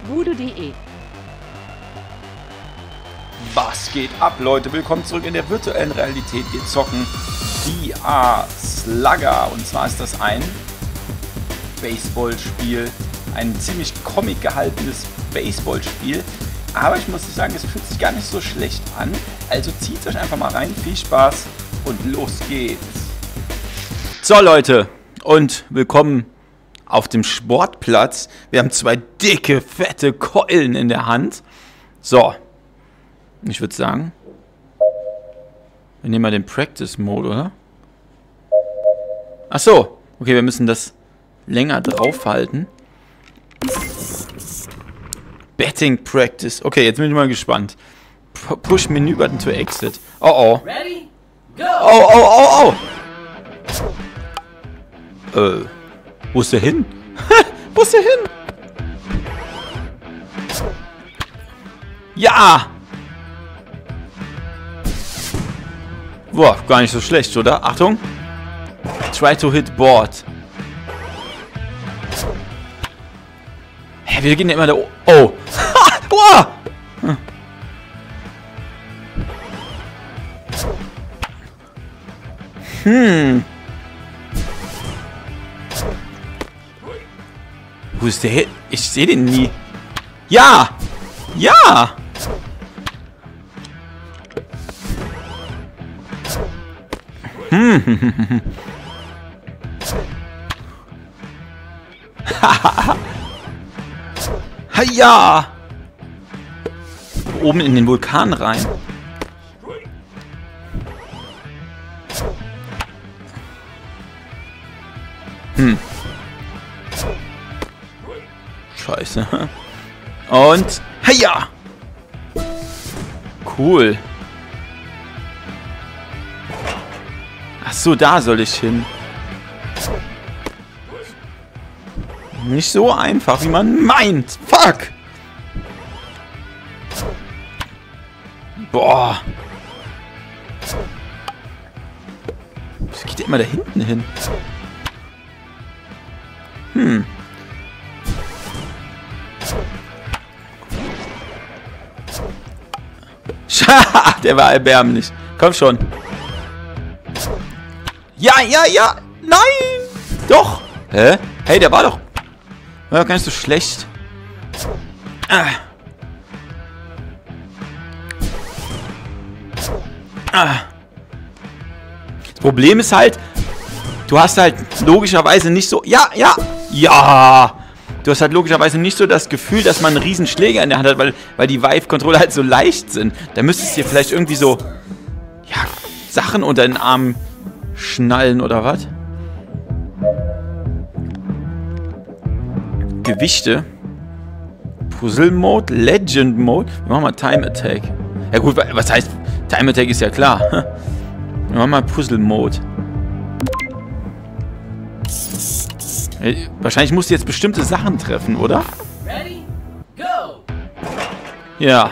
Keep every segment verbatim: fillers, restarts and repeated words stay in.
voodoo punkt de. Was geht ab, Leute? Willkommen zurück in der virtuellen Realität. Wir zocken V R Slugger. Und zwar ist das ein Baseballspiel. Ein ziemlich comic gehaltenes Baseballspiel. Aber ich muss sagen, es fühlt sich gar nicht so schlecht an. Also zieht euch einfach mal rein. Viel Spaß und los geht's. So, Leute. Und willkommen auf dem Sportplatz. Wir haben zwei dicke, fette Keulen in der Hand. So. Ich würde sagen, wir nehmen mal den Practice-Mode, oder? Ach so. Okay, wir müssen das länger draufhalten. Betting Practice. Okay, jetzt bin ich mal gespannt. P Push Menü Button to exit. Oh oh. Ready? Go! Oh oh oh oh. Äh. Wo ist der hin? Wo ist der hin? Ja! Boah, gar nicht so schlecht, oder? Achtung! Try to hit board. Hä, wir gehen ja immer da... Oh! Boah! Hm. Wo ist der hin? Ich sehe den nie. Ja! Ja! Hm. Ja! Oben in den Vulkan rein. Hm. Scheiße. Und... Ja! Cool. Ach so, da soll ich hin. Nicht so einfach, wie man meint. Fuck! Boah. Was geht immer da hinten hin? Hm. Der war erbärmlich. Komm schon. Ja, ja, ja. Nein. Doch. Hä? Hey, der war doch... War doch gar nicht so schlecht. Ah. Ah. Das Problem ist halt, du hast halt logischerweise nicht so... Ja, ja. Ja. Du hast halt logischerweise nicht so das Gefühl, dass man einen riesen Schläger in der Hand hat, weil, weil die Vive-Controller halt so leicht sind. Da müsstest du dir vielleicht irgendwie so... Ja, Sachen unter den Armen schnallen oder was? Gewichte. Puzzle Mode, Legend Mode. Wir machen mal Time Attack. Ja gut, was heißt Time Attack ist ja klar. Wir machen mal Puzzle Mode. Wahrscheinlich musst du jetzt bestimmte Sachen treffen, oder? Ready? Go! Ja.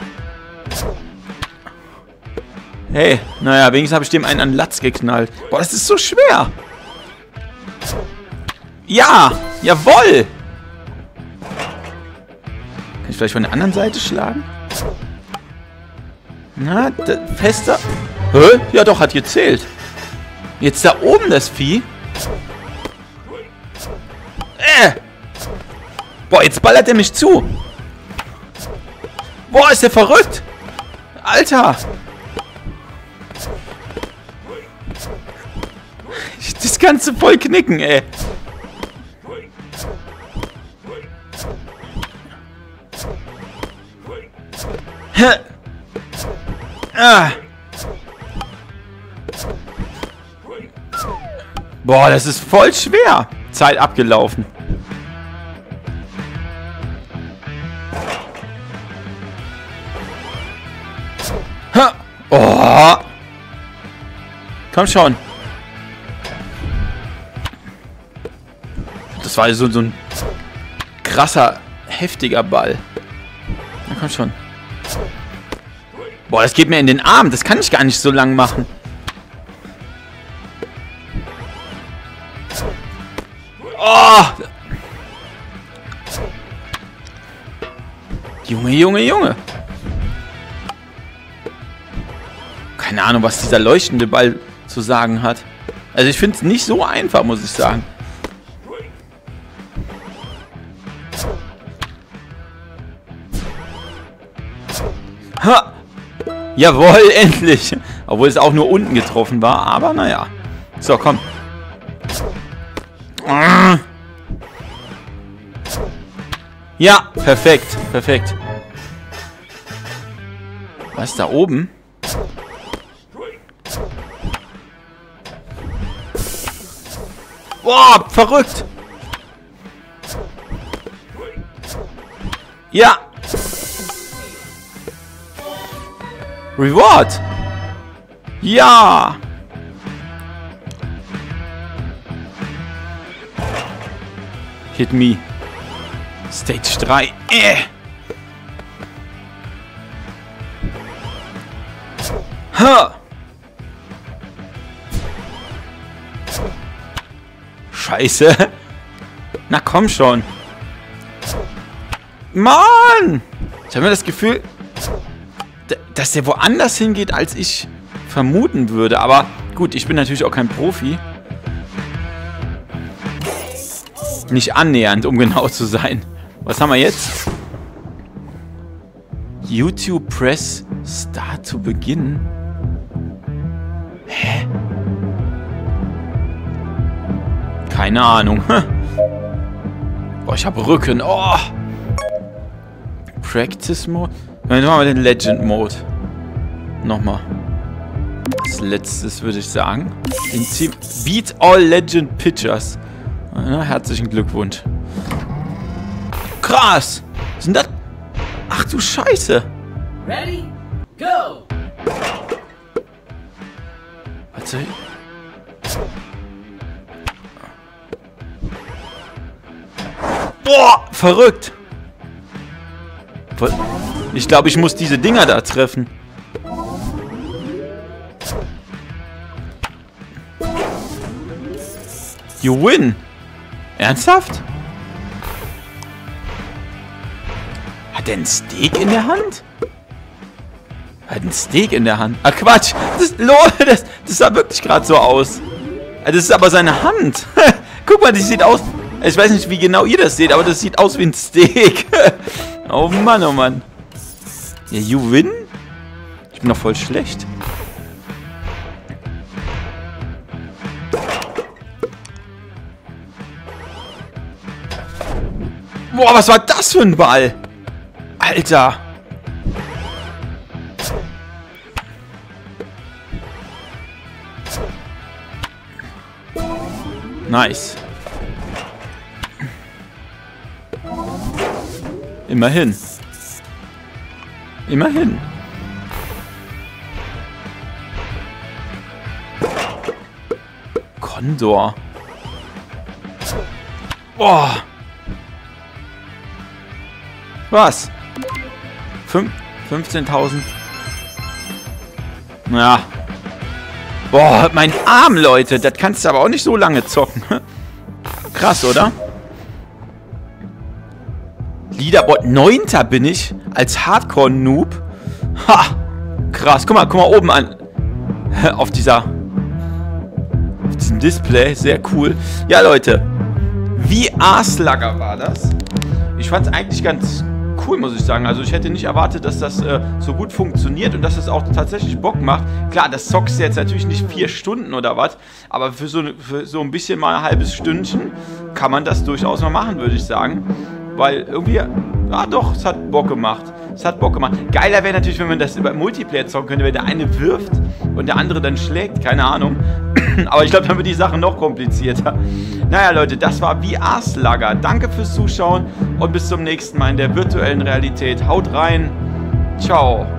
Hey, naja, wenigstens habe ich dem einen an den Latz geknallt. Boah, das ist so schwer. Ja, jawohl. Kann ich vielleicht von der anderen Seite schlagen? Na, fester. Hä? Ja doch, hat gezählt. Jetzt da oben das Vieh. Äh. Boah, jetzt ballert er mich zu. Boah, ist der verrückt. Alter. Das kannst du voll knicken, ey. Ah. Boah, das ist voll schwer. Zeit abgelaufen. Ha. Oh. Komm schon. Das war so, so ein krasser, heftiger Ball. Na komm schon. Boah, das geht mir in den Arm. Das kann ich gar nicht so lang machen. Oh! Junge, Junge, Junge. Keine Ahnung, was dieser leuchtende Ball zu sagen hat. Also ich finde es nicht so einfach, muss ich sagen. Ha! Jawohl, endlich! Obwohl es auch nur unten getroffen war, aber naja. So, komm. Ja, perfekt, perfekt. Was ist da oben? Boah, verrückt! Ja! Reward! Ja! Hit me. Stage drei. Äh. Ha! Scheiße. Na komm schon. Mann! Ich habe mir das Gefühl, dass der woanders hingeht, als ich vermuten würde. Aber gut, ich bin natürlich auch kein Profi. Nicht annähernd, um genau zu sein. Was haben wir jetzt? YouTube Press Start to begin. Hä? Keine Ahnung. Oh, ich habe Rücken. Oh. Practice Mode. Dann machen wir den Legend Mode. Nochmal. Als letztes würde ich sagen. Den Team Beat All Legend Pitchers. Na, herzlichen Glückwunsch. Krass! Was sind das? Ach du Scheiße! Ready? Go! Was soll ich? Boah! Verrückt! Ich glaube, ich muss diese Dinger da treffen. You win! Ernsthaft? Hat er einen Steak in der Hand? Hat einen Steak in der Hand? Ach Quatsch! Das, das, das sah wirklich gerade so aus. Das ist aber seine Hand. Guck mal, die sieht aus... Ich weiß nicht, wie genau ihr das seht, aber das sieht aus wie ein Steak. Oh Mann, oh Mann. Ja, you win? Ich bin doch voll schlecht. Boah, was war das für ein Ball? Alter. Nice. Immerhin. Immerhin. Condor. Boah. Was? fünfzehntausend. Ja. Boah, mein Arm, Leute. Das kannst du aber auch nicht so lange zocken. Krass, oder? Leaderboard. Neunter bin ich. Als Hardcore-Noob. Ha! Krass. Guck mal, guck mal oben an. Auf dieser... Auf diesem Display. Sehr cool. Ja, Leute. V R-Slugger war das. Ich fand es eigentlich ganz cool, muss ich sagen. Also ich hätte nicht erwartet, dass das äh, so gut funktioniert und dass es auch tatsächlich Bock macht. Klar, das zockst du jetzt natürlich nicht vier Stunden oder was, aber für so, für so ein bisschen mal ein halbes Stündchen kann man das durchaus mal machen, würde ich sagen. Weil irgendwie, ja doch, es hat Bock gemacht. Es hat Bock gemacht. Geiler wäre natürlich, wenn man das über Multiplayer zocken könnte, wenn der eine wirft und der andere dann schlägt. Keine Ahnung. Aber ich glaube, dann wird die Sache noch komplizierter. Naja, Leute, das war V R-Slugger. Danke fürs Zuschauen und bis zum nächsten Mal in der virtuellen Realität. Haut rein. Ciao.